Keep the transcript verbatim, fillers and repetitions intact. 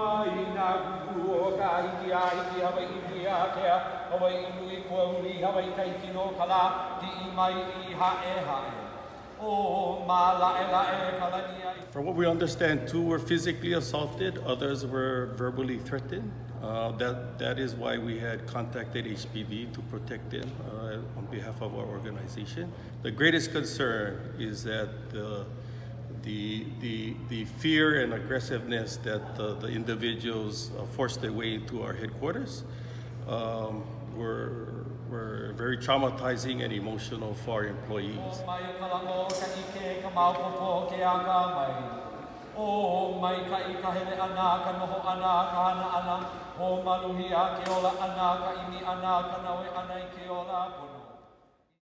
From what we understand, two were physically assaulted, others were verbally threatened. Uh, that, that is why we had contacted H P D to protect them uh, on behalf of our organization. The greatest concern is that the, the, the, the fear and aggressiveness that the, the individuals uh, forced their way into our headquarters um, were, were very traumatizing and emotional for our employees. O mai ka I ka hele ana ka noho ana ka hana ana o maluhi a ke ola ana ka imi ana ka nawe ana I ke ola